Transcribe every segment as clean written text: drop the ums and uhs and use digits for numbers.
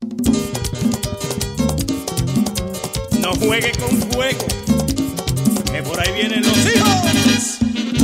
No juegue con fuego, que por ahí vienen los hijos.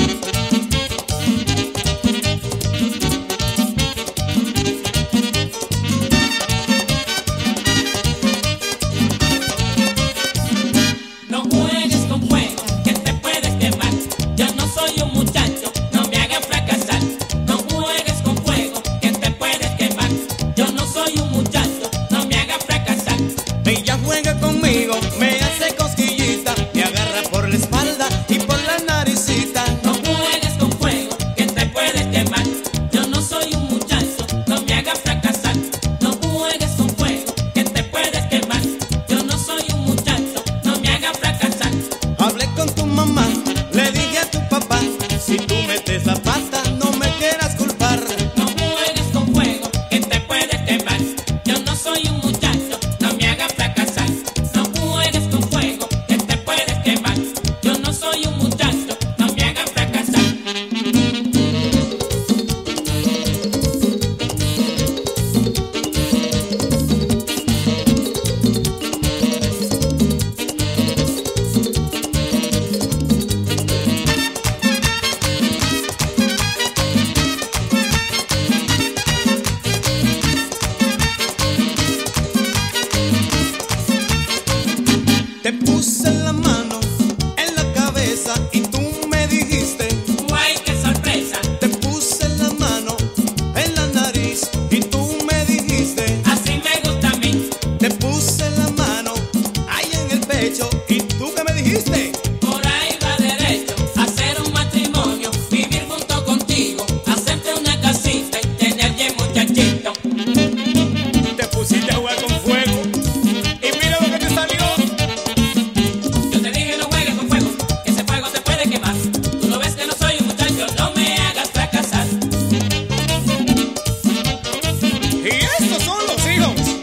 No juegues con fuego, que te puedes quemar. Yo no soy un muchacho, no me hagas fracasar. No juegues con fuego, que te puedes quemar. Yo no soy un muchacho, no me hagas fracasar. Ella juega conmigo, me hace cosquillita, me agarra por la espalda y por la naricita. No juegues con fuego, que te puedes quemar. Yo no soy un muchacho, no me hagas fracasar. No juegues con fuego, que te puedes quemar. Yo no soy un muchacho, no me hagas fracasar. Hablé con tu mamá, le dije a tu papá, si tú metes la pata no me quieras culpar. No juegues con fuego, que te puedes quemar. Yo no soy un muchacho, no me hagas fracasar. No juegues con fuego, que te puedes quemar. Yo no soy un muchacho, no me hagas fracasar. Te puse la mano en la cabeza y tú me dijiste. ¡Guay, qué sorpresa! Te puse la mano en la nariz y tú me dijiste. Así me gusta a mí. Te puse la mano ahí en el pecho y tú que me dijiste. Por ahí va derecho, hacer un matrimonio, vivir junto contigo, hacerte una casita y tener 10 muchachitos. Te pusiste a jugar con fuego y mira lo que te salió. Yo te dije no juegues con fuego, que ese fuego te puede quemar. Tú no ves que no soy un muchacho, no me hagas fracasar. Y estos son los hijos.